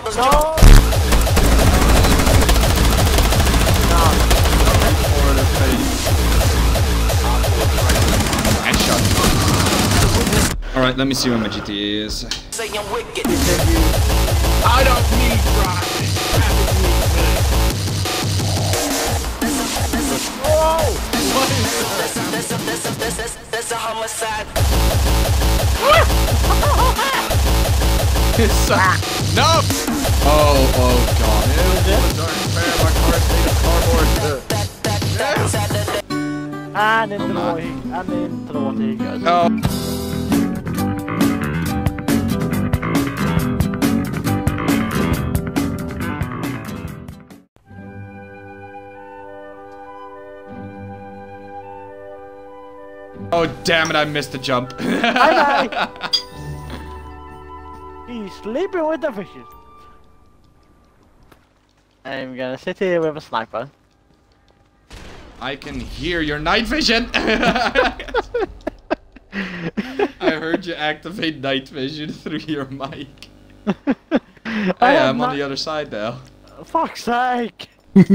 No! Alright, let me see where my GTA is. I don't need driving. Whoa! That's a homicide. No! Oh god. And into the water. And into the water he goes. Oh. Oh damn it, I missed the jump. Bye-bye. He's sleeping with the fishes. I'm gonna sit here with a sniper. I can hear your night vision. I heard you activate night vision through your mic. I am on the other side now. Fuck's sake.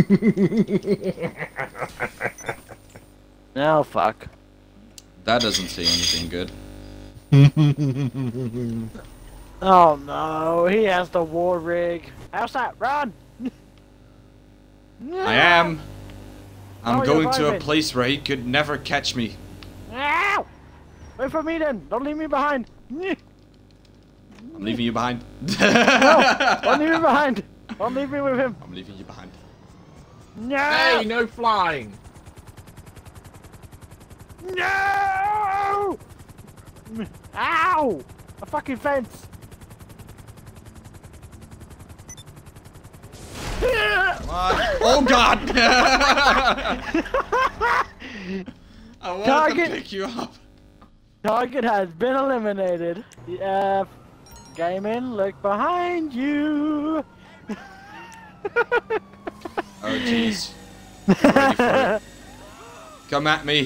No, fuck. That doesn't say anything good. Oh no, he has the war rig. How's that? Run! I am. I'm Oh, going you're to a vibing. place where he could never catch me. Ow! Wait for me then. Don't leave me behind. I'm leaving you behind. No, don't leave me behind. Don't leave me with him. I'm leaving you behind. No! Hey, no flying. No! Ow! A fucking fence. Come on. Oh god! I wanted Target. to pick you up. Target has been eliminated. Yeah. Gaming, look behind you. Oh jeez. I'm ready for it. Come at me.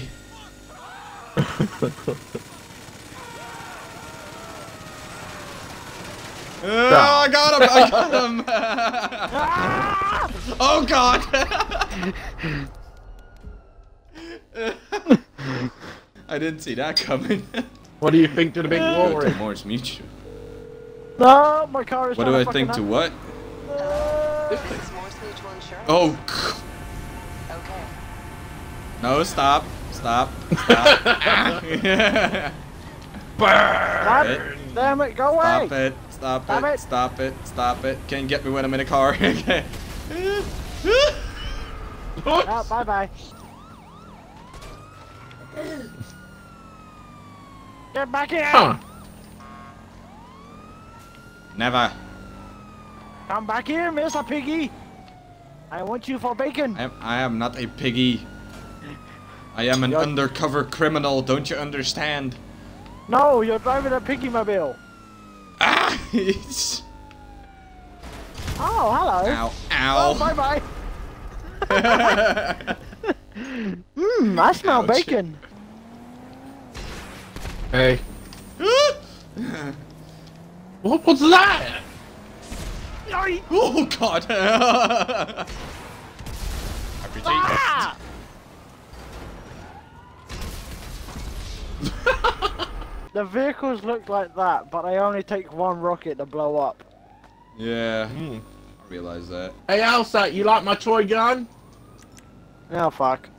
I got him! I got him! Oh god! I didn't see that coming. What do you think to the big Go war to rig? Morris Mutual. No, my car is What trying do I to think to fucking what? This thing. Morse Mutual Insurance. Oh. Okay. No, stop. Stop. Stop. Burn! Damn it, go away! Stop it. Stop Stop it. it. Stop it. Stop it. Can't get me when I'm in a car. Okay. Oh, bye bye. Get back here! Huh. Never. Come back here, Mr. Piggy! I want you for bacon! I am not a piggy. I am an undercover criminal. Don't you understand? No, you're driving a piggy mobile! Ah! Oh, hello! Ow! Oh, Ow! bye bye! I smell Ouch. bacon! Hey. What was that? Oh god! RPG. Ah! The vehicles look like that, but they only take one rocket to blow up. Yeah, I realize that. Hey, Elsa, you like my toy gun? Oh, fuck.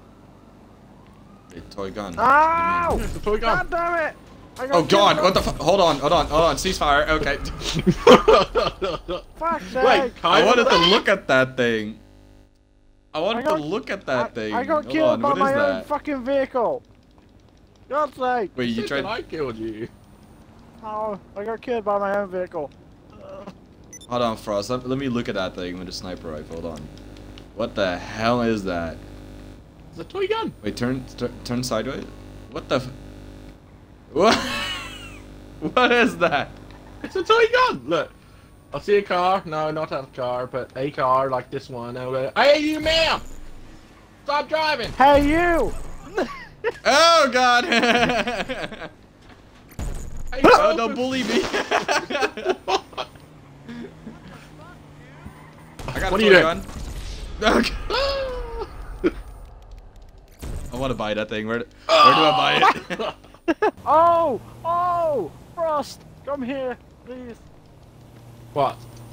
A toy gun. Ow! It's a toy gun. God damn it! I got Oh god, killed. what the fuck? Hold on, ceasefire, okay. Fuck's sake! Wait, I wanted to look at that thing. I wanted got- to look at that thing. I got Hold killed on, by what is my own that? fucking vehicle! God's sake! Wait, you Said that tried... I killed you. Oh, I got killed by my own vehicle. Hold on, Frost, let me look at that thing with a sniper rifle, hold on. What the hell is that? It's a toy gun. Wait, turn sideways? What the f... What? What is that? It's a toy gun. Look. I see a car. No, not a car, but a car like this one. Hey, you ma'am! Stop driving! Hey, you! Oh god! Hey, Oh, open- don't bully me! I got What a are you gun. Okay. I want to buy that thing. Where do I buy it? Oh! Oh! Frost! Come here, please. What?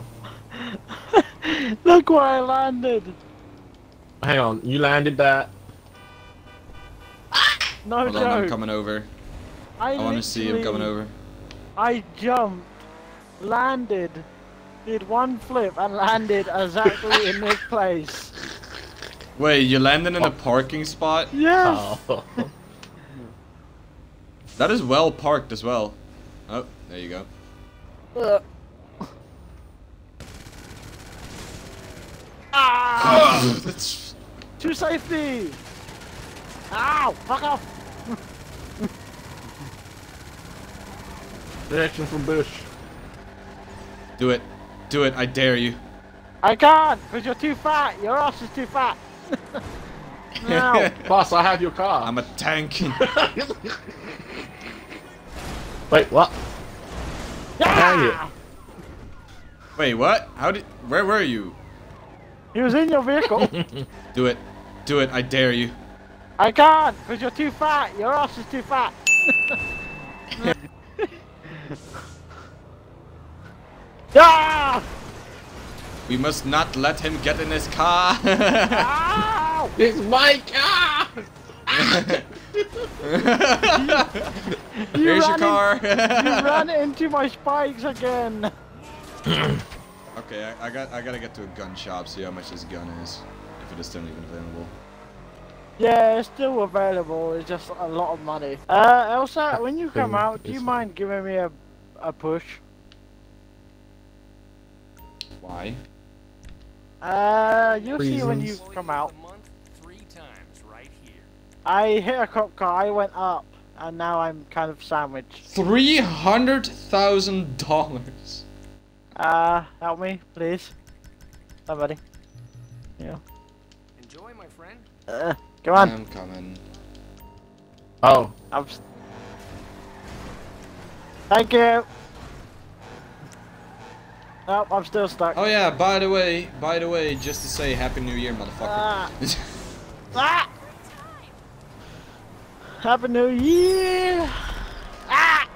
Look where I landed. Hang on, you landed that. No Hold joke. on, I'm coming over. I want to see him coming over. I jumped, landed, did one flip and landed exactly in this place. Wait, you landed in a parking spot? Yes! Oh. That is well parked as well. Oh, there you go. Ah! That's... To safety! Ow! Fuck off! Direction from Bush. Do it. Do it, I dare you. I can't, because you're too fat. Your ass is too fat. No. Plus, I have your car. I'm a tank. Wait, what? Dang it. Yeah! Wait, what? How did... Where were you? He was in your vehicle. Do it. Do it, I dare you. I can't, because you're too fat. Your ass is too fat. Ah! We must not let him get in his car. Ow! It's my car! Here's your ran car. You ran into my spikes again. Okay, I gotta get to a gun shop, see how much this gun is. If it is still even available. Yeah, it's still available. It's just a lot of money. Elsa, when you come out, do you mind giving me a push? Why? You'll see when you Reasons. come out. Month 3 times right here. I hit a cop car, I went up, and now I'm kind of sandwiched. $300,000. Help me, please. Somebody. Yeah. Enjoy, my friend. Come on. I'm coming. Oh. Thank you. Nope, I'm still stuck. Oh yeah, by the way, just to say Happy New Year, motherfucker. Ah. Ah! Happy New Year! Ah!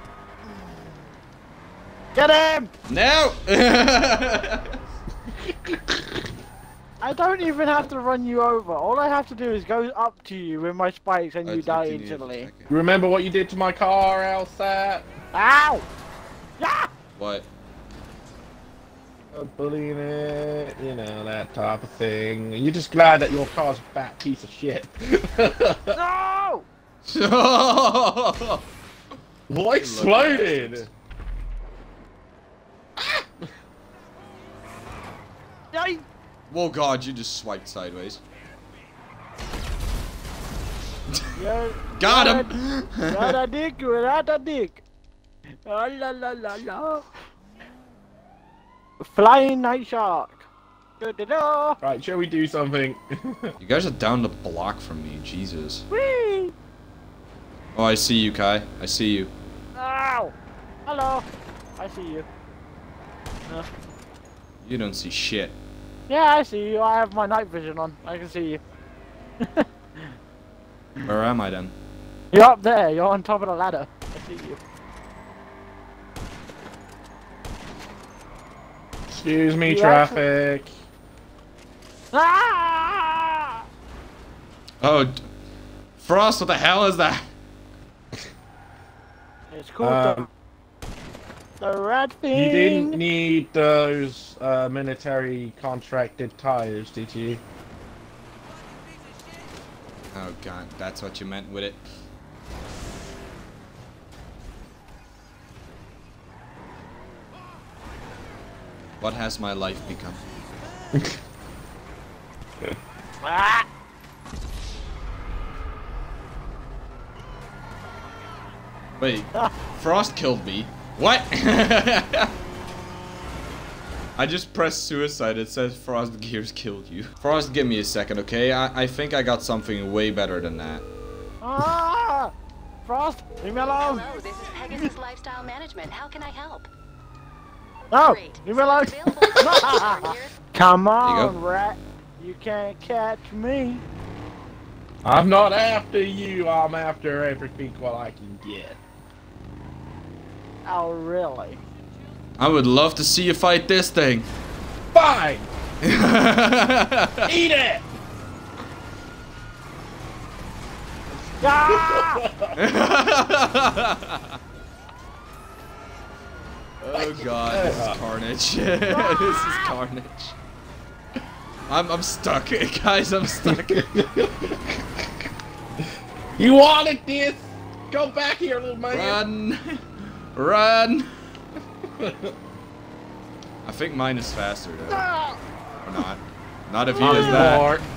Get him! No! I don't even have to run you over. All I have to do is go up to you with my spikes and you die instantly. You remember what you did to my car, Alsat? Ow! Yeah! What? Bullying it, you know, that type of thing. You're just glad that your car's a fat piece of shit. No! What exploded? Yay! Whoa, God, you just swiped sideways. Yo, Got him! Got a dick, got a dick. Oh, la la la la. Flying night shark. Da-da-da. Right, shall we do something? You guys are down the block from me, Jesus. Whee! Oh, I see you, Kai. I see you. Ow! Hello. I see you. You don't see shit. Yeah, I see you. I have my night vision on. I can see you. Where am I then? You're up there. You're on top of the ladder. I see you. Excuse me, You traffic. Ah! Oh, Frost, what the hell is that? It's called the red thing. You didn't need those military contracted tires, did you? Oh God, that's what you meant with it. What has my life become? Ah! Wait, Frost killed me. What? I just pressed suicide. It says Frost Gears killed you. Frost, give me a second, okay? I think I got something way better than that. Ah! Frost, leave me alone. Hello, this is Pegasus Lifestyle Management. How can I help? No, Great. leave me alone. Available for here. Come you on, go. rat. You can't catch me. I'm not after you. I'm after everything what I can get. Oh, really? I would love to see you fight this thing. Fine. Eat it. Ah! Oh god, this is carnage. This is carnage. I'm stuck, guys. I'm stuck. You wanted this? Go back here, little man. Run, run. I think mine is faster though. Ah! Or not. Not if he does that.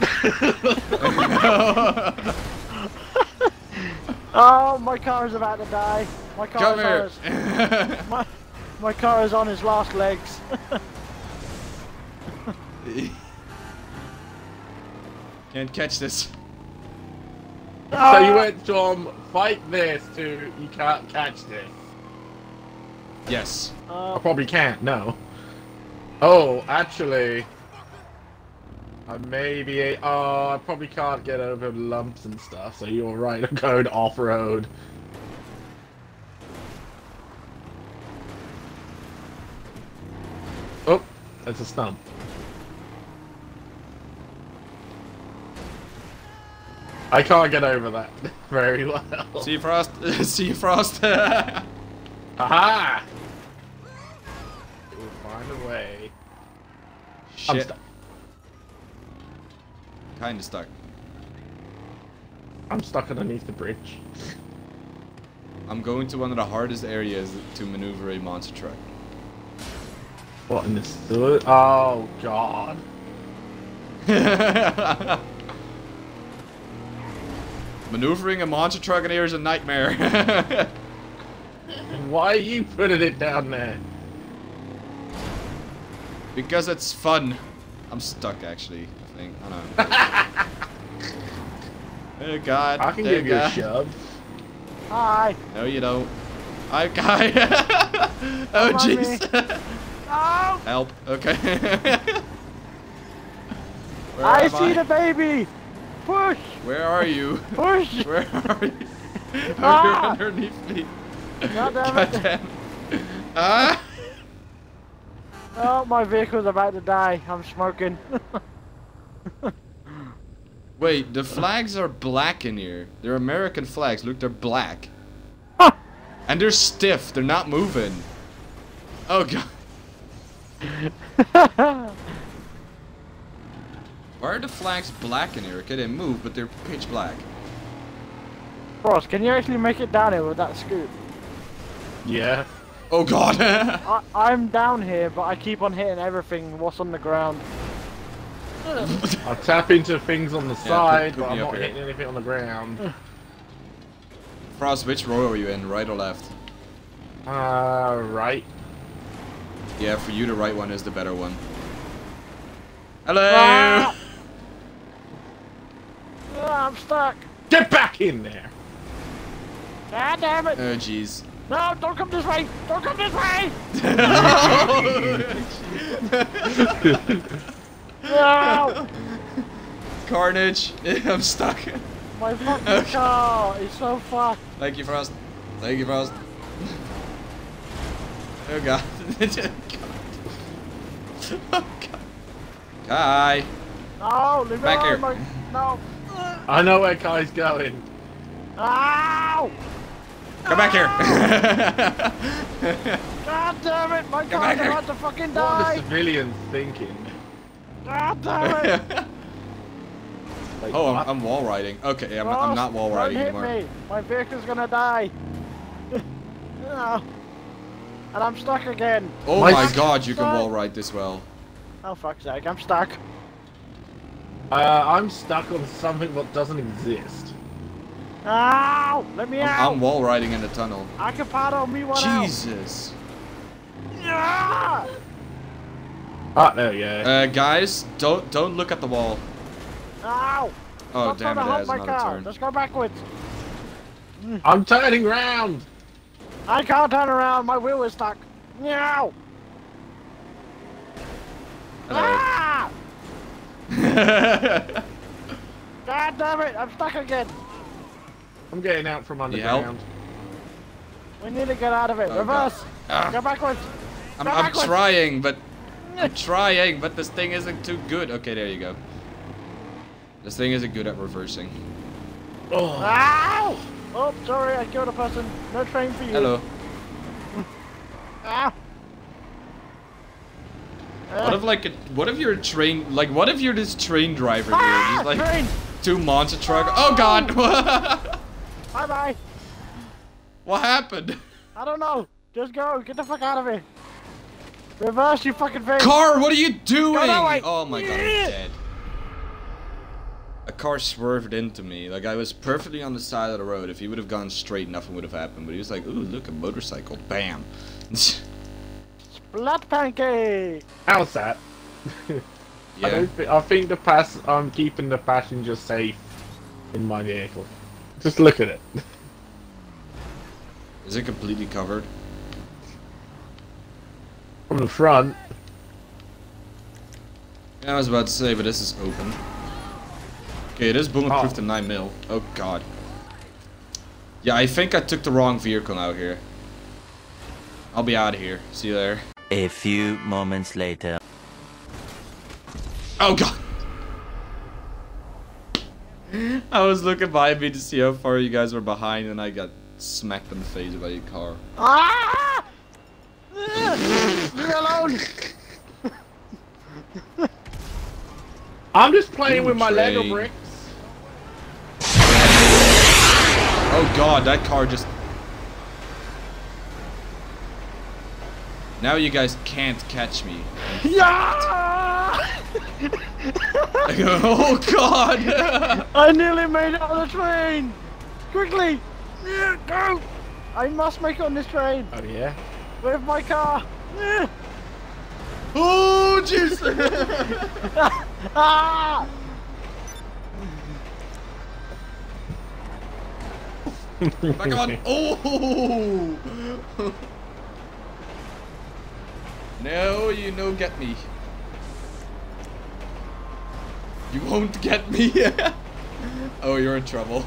Oh, my car is about to die. My car Come is here. on his, my car is on his last legs. Can't catch this. So you went from fight this to you can't catch this. Yes. I probably can't, no. Oh, actually, I maybe. Oh, I probably can't get over lumps and stuff, so you're right, I'm going off-road. Oh, that's a stump. I can't get over that very well. See you, Frost. See you, Frost. Aha! We'll find a way. I'm Shit. stuck. Kinda stuck. I'm stuck underneath the bridge. I'm going to one of the hardest areas to maneuver a monster truck. What in this? Oh god. Maneuvering a monster truck in here is a nightmare. Why are you putting it down there? Because it's fun. I'm stuck actually, I think. I don't know. Oh god. I can there give you a go. shove. Hi. No, you don't. I guy. Oh Come on, jeez. Oh, Help. Okay. Where I am see the baby. Push. Where are you? Push. Where are you? Oh, Ah! you're underneath me. God damn God it. damn. Ah! Oh, my vehicle's about to die. I'm smoking. Wait, the flags are black in here. They're American flags. Look, they're black. And they're stiff. They're not moving. Oh god. Why are the flags black in here? Okay, they move, but they're pitch black. Frost, can you actually make it down here with that scoop? Yeah. Oh god. I'm down here, but I keep on hitting everything what's on the ground. I'll tap into things on the side, put but I'm me up not here. hitting anything on the ground. Frost, which row are you in? Right or left? Right. Yeah, for you the right one is the better one. Hello! Ah! Ah, I'm stuck. Get back in there! God damn it. Oh jeez. No, don't come this way. Don't come this way. No. Carnage! I'm stuck. My fucking car is so fucked. Thank you, Frost. Thank you, Frost. Oh god. Oh god. Kai! No, leave me Back alone. here. No. I know where Kai's going. Ow! Come back here! God damn it, my back car's here. about to fucking What are the die. civilians thinking? God damn it. Like, Oh, what? I'm wall riding. Okay, I'm Frost, not wall riding don't anymore. hit me. My vehicle's gonna die. No. And I'm stuck again. Oh My my god, you can God. wall ride this well. Oh fuck's sake, I'm stuck. I'm stuck on something that doesn't exist. Ow! Let me out. I'm wall riding in the tunnel. Akapado, me one out. Jesus. Yeah! Ah, there we go. Guys, don't look at the wall. Ow! Oh Stop damn trying it, to that hump is my another car. turn. Let's go backwards. I'm turning round! I can't turn around. My wheel is stuck. Meow! Hello. Ah! God damn it! I'm stuck again. I'm getting out from You help? underground. We need to get out of it. Oh, Reverse. Ah. Go backwards. I'm Go backwards. trying, but this thing isn't too good. Okay, there you go. This thing isn't good at reversing. Oh. Ow! Oh, sorry, I killed a person. No train for you. Hello. Ah. What if you're a train, like, what if you're this train driver here? Ah, Just like train. 2 monster truck. Oh god! Bye bye. What happened? I don't know. Just go. Get the fuck out of here. Reverse, you fucking thing. Car, what are you doing? Go that way. Oh my god, I'm dead. A car swerved into me. Like, I was perfectly on the side of the road. If he would have gone straight, nothing would have happened. But he was like, ooh, look, a motorcycle. Bam. Blood pancake. How's that? Yeah. I think I'm keeping the passenger safe in my vehicle. Just look at it. Is it completely covered? From the front. Yeah, I was about to say, but this is open. Okay, it is bulletproof Oh. to 9 mil. Oh god. Yeah, I think I took the wrong vehicle out here. I'll be out of here. See you there. A few moments later. Oh god! I was looking behind me to see how far you guys were behind, and I got smacked in the face by a car. Ah! Leave me alone. I'm just playing with my train. Lego bricks. Oh god, that car just... Now you guys can't catch me. Yeah! Oh god! I nearly made it on the train. Quickly. Yeah, go. I must make it on this train Oh yeah? with my car. Yeah. Oh jeez! Ah! Back on! Oh! No, you no get me. You won't get me. Oh, you're in trouble.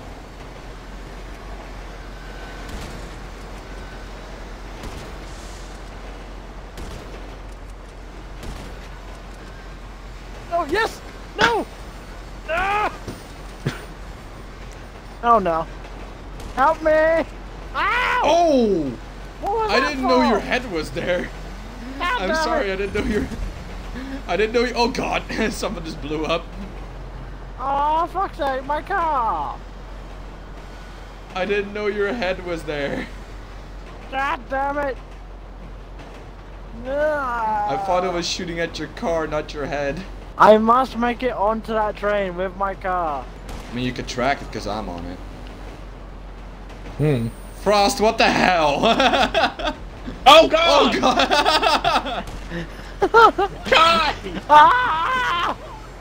Oh yes! No! Ah! Oh no! Help me! Ow! Oh! What was I that didn't know for? your head was there. God I'm damn sorry, it. I didn't know your... I didn't know you... Oh god, someone just blew up. Oh fuck's sake! My car! I didn't know your head was there. God damn it! Ah. I thought it was shooting at your car, not your head. I must make it onto that train with my car. I mean, you could track it because I'm on it. Hmm. Frost, what the hell? Oh god! Oh god! God! Ah!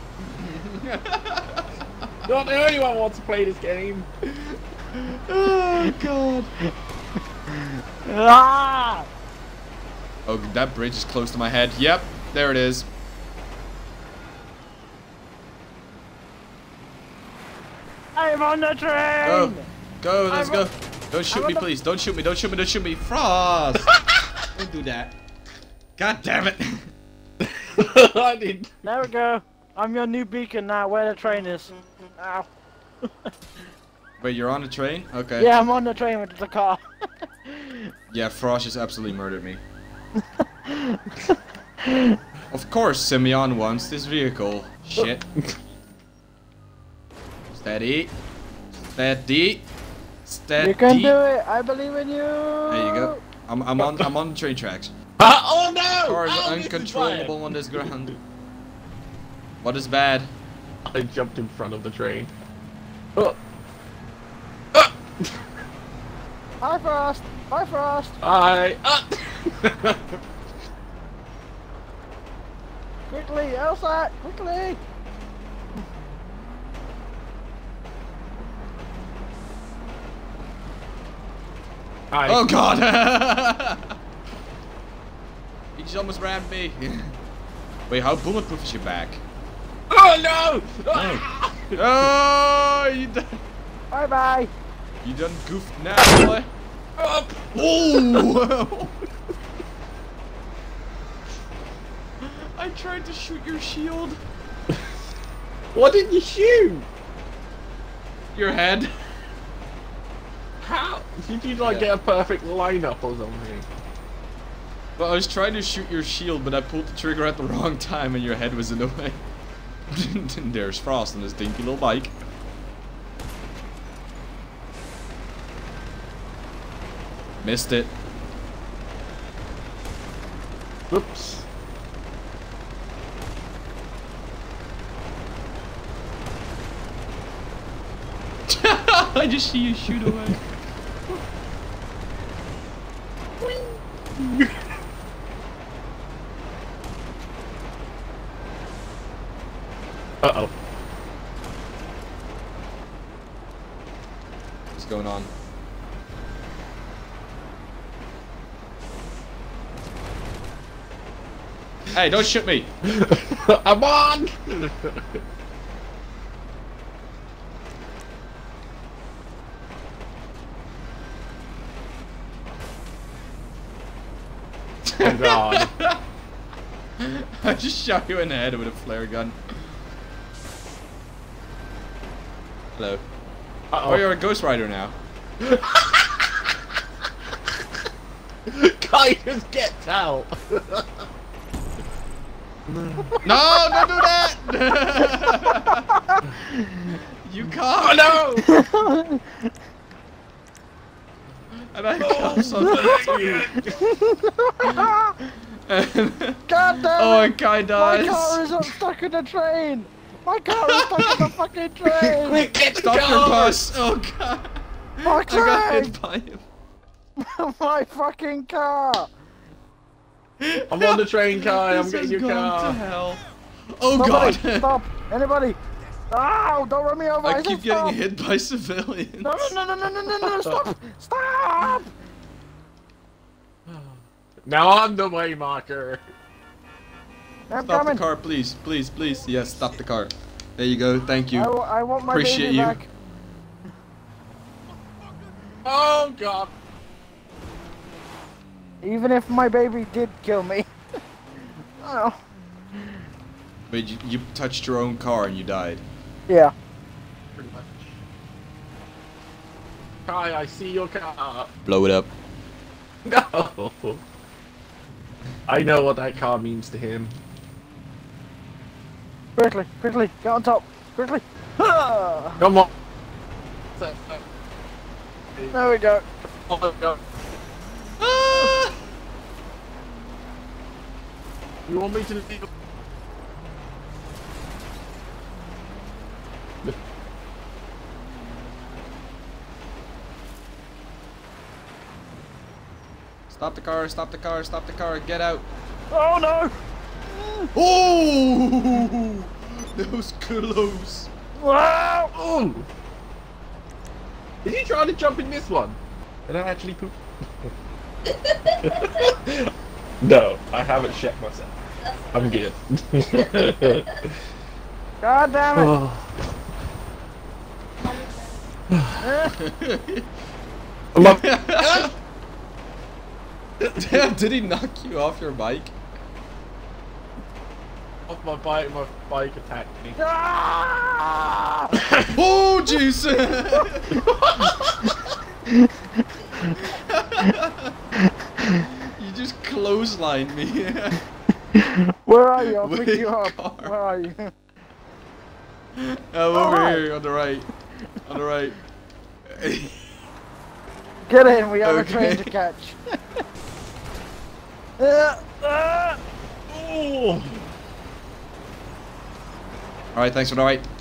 Not the only one who wants to play this game. Oh god! Ah! Oh, that bridge is close to my head. Yep, there it is. I'm on the train! Go, let's I'm go. on- Don't shoot I'm me, on the- please. Don't shoot me, don't shoot me, don't shoot me. Frost! Don't do that. God damn it. I did. There we go. I'm your new beacon now, where the train is. Ow. Wait, you're on the train? Okay. Yeah, I'm on the train with the car. Yeah, Frost just absolutely murdered me. Of course, Simeon wants this vehicle. Shit. Steady. Steady. Steady. You can do it. I believe in you. There you go. I'm on the train tracks. Oh no! Car is Oh, this is uncontrollable on this ground. What is bad? bad. I jumped in front of the train. Oh. Bye, Frost. Bye, Frost. I. Quickly, Elsa. Quickly. Oh god! He just almost rammed me. Wait, how bulletproof is your back? Oh no! Oh, you done? Bye bye. You done goofed now, boy? Up! Oh! I tried to shoot your shield. What did you shoot? Your head. How? Did you like get a perfect lineup or something? Well, I was trying to shoot your shield, but I pulled the trigger at the wrong time and your head was in the way. There's Frost on his dinky little bike. Missed it. Oops. I just see you shoot away. Uh-oh. What's going on? Hey, don't shoot me! I'm on! Oh god. I just shot you in the head with a flare gun. Hello. Uh-oh. Oh, you're a Ghost Rider now. Kai just gets out. No, don't do that! You can't! Oh no! And I got something. God damn Oh, it! and Kai My dies. car is stuck in the train! My car is stuck in the fucking train! Quick, get the Stop your car! bus! Oh god! My I got train! hit by him. My fucking car! I'm on the train, Kai. I'm This getting has your gone car. to hell. Oh Somebody, god! stop! Anybody! Ow! Don't run me over! I said keep stop. getting hit by civilians. No! Stop! Stop! Now I'm the way marker. I'm Stop coming! the car, please, please, please. Yes, stop the car. There you go. Thank you. I want my Appreciate baby you. back. Oh god. Even if my baby did kill me. Oh. Wait, you touched your own car and you died. Yeah. Pretty much. Kai, I see your car. Blow it up. No. I know what that car means to him. Quickly, quickly, get on top. Quickly. Ah. Come on. There we go. Oh, God. Ah! You want me to leave? Stop the car, stop the car, stop the car, get out. Oh no! Oh! That was close. Wow! Oh! Did you try to jump in this one? Did I actually poop? No, I haven't shit myself. I'm good. God damn it! Oh. Damn, did he knock you off your bike? Off my bike attacked me. Ah! Oh, jeez! You just clotheslined me. Where are you? I'll pick Wait, you up. car. Where are you? I'm over Alright. here on the right. On the right. Get in, we have a Okay. train to catch. Oh! Alright, thanks for the right.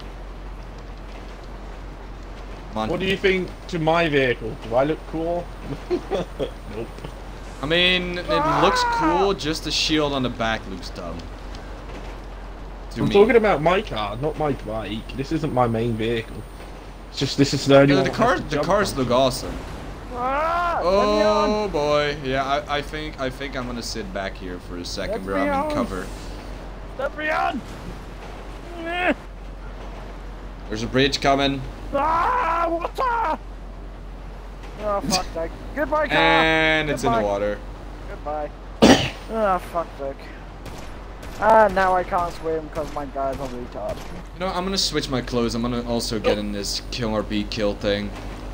Come on. What do you think to my vehicle? Do I look cool? Nope. I mean, it looks cool, just the shield on the back looks dumb. To I'm me. talking about my car, not my bike. This isn't my main vehicle. It's just this is the only Yeah, one. the I have to the jump cars on. look awesome. Ah, let me on. Oh boy, yeah, I think I'm gonna sit back here for a second Let where me I'm on. in cover. Let me on. There's a bridge coming. Ah, water! Oh, fuck sake. Goodbye, car! And it's in the Goodbye. water. Goodbye. Oh, fuck sake. Ah, now I can't swim because my guy's a retard. You know, I'm gonna switch my clothes. I'm gonna also get in this kill or be killed thing.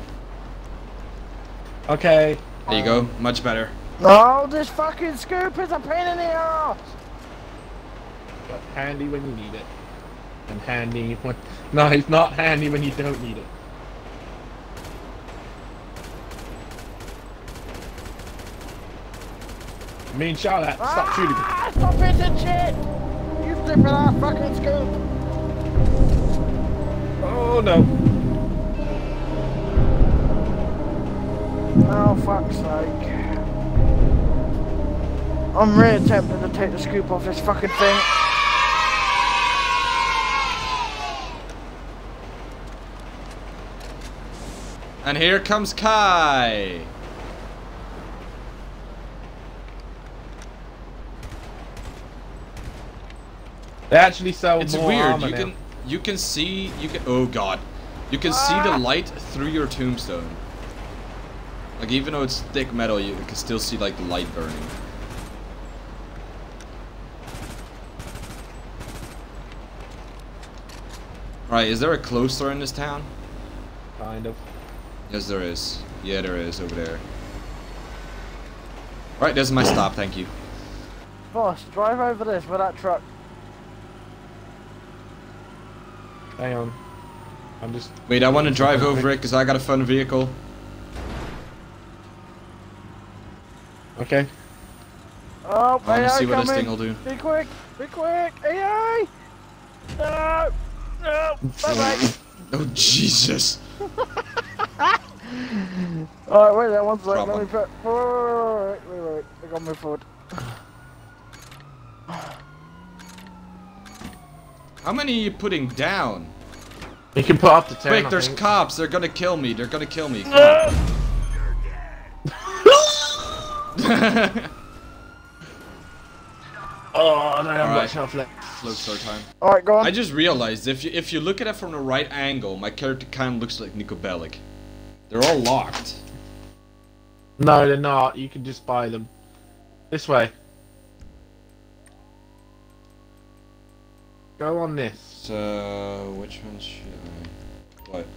Okay. There you go. Much better. Oh, this fucking scoop is a pain in the ass! But handy when you need it. And handy when... No, it's not handy when you don't need it. I mean, shout out. Stop shooting me. Ah, stop hitting shit! You stupid ass fucking scoop! Oh, no. Oh, fuck's sake. I'm really tempted to take the scoop off this fucking thing. And here comes Kai. They actually sell It's more weird. armor You now. can see oh god. You can see the light through your tombstone. Like even though it's thick metal, you can still see like the light burning. Right, is there a clothes store in this town? Kind of. Yes, there is. Yeah, there is over there. Right, there's my stop. Thank you. Boss, drive over this with that truck. Hang on. I'm just... Wait, I want to drive over it because I got a fun vehicle. Okay. Oh, I want to see what coming. this thing will do. Be quick! Be quick! AI! No! No! Bye-bye! Oh Jesus! Alright, wait there, one sec. Let Problem. me put... Wait. I gotta move forward. How many are you putting down? You can put up to 10, Quick, I there's think. cops. They're gonna kill me. They're gonna kill me. Come on. Oh, I don't have Alright. much health left. Float store time. Alright, go on. I just realized if you look at it from the right angle, my character kind of looks like Nico Bellic. They're all locked. No, they're not. You can just buy them. This way. Go on this. So which one should I? What?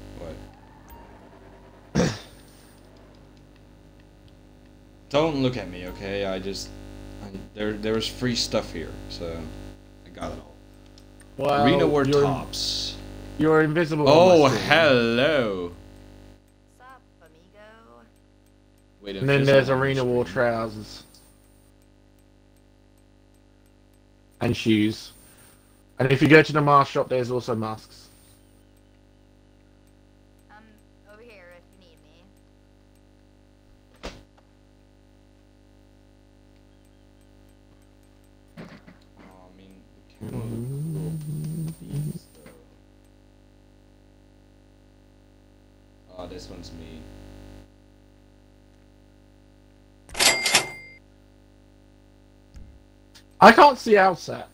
Don't look at me, okay? There's free stuff here, so I got it all. Well, Arena War you're, tops. You're invisible. Oh, on my screen. hello. Sup, amigo? Wait, And then there's invisible on Arena the War screen. trousers. And shoes. And if you go to the mask shop, there's also masks. Over here if you need me. Oh, I mean, the camera look cool for these, though. Oh, this one's me. I can't see Alsat.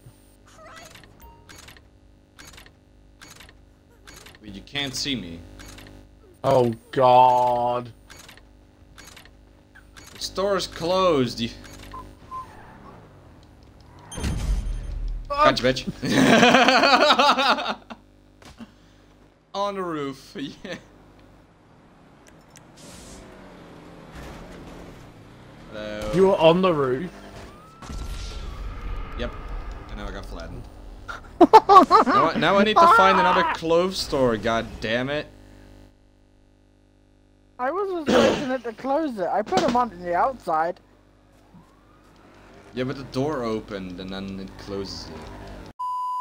Wait, you can't see me. Oh God. The store's closed. You... Gotcha, bitch. On the roof. Yeah. Hello. You were on the roof. Yep. And now I got flattened. now I need to find another clothes store, god damn it. I was expecting it to close it. I put them on the outside. Yeah, but the door opened and then it closes it.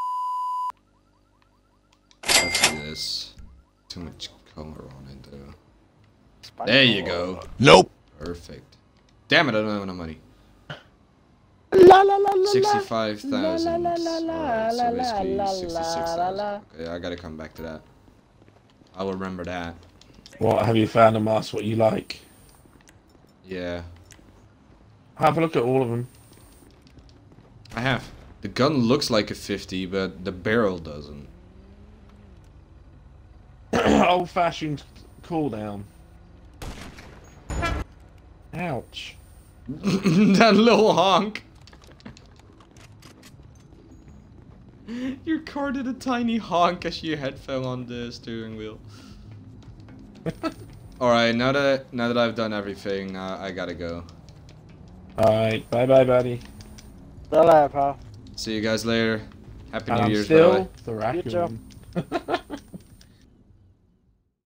Let's do this. Too much color on it though. There you go. Nope. Perfect. Damn it, I don't have enough money. La la la la. 65,000. La, la, la, la, Alright, so la, basically la, la, 66,000. la. Okay, I gotta come back to that. I'll remember that. What, have you found a mask what you like? Yeah. Have a look at all of them. I have. The gun looks like a 50, but the barrel doesn't. Old-fashioned cooldown. Ouch. That little honk. Your car did a tiny honk as your head fell on the steering wheel. Alright, now that I've done everything, I gotta go. Alright, bye-bye, buddy. See you later, pal. See you guys later. Happy New I'm Year's, still bye. the raccoon.